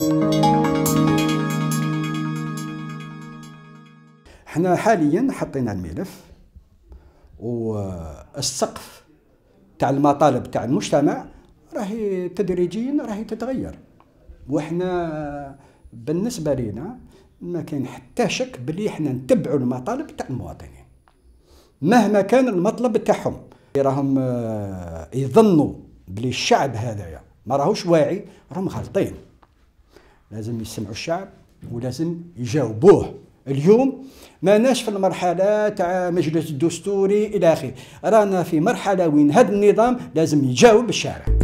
احنا حاليا حطينا الملف، والسقف تاع المطالب تاع المجتمع راهي تدريجيا راهي تتغير، وحنا بالنسبه لنا ما كاين حتى شك بلي احنا نتبعوا المطالب تاع المواطنين مهما كان المطلب تاعهم. راهم يظنوا بلي الشعب هذايا ما راهوش واعي، راهم غالطين. لازم يسمعوا الشعب ولازم يجاوبوه. اليوم ماناش في المرحله تاع مجلس الدستوري الى اخره، رانا في مرحله وين هذا النظام لازم يجاوب الشارع.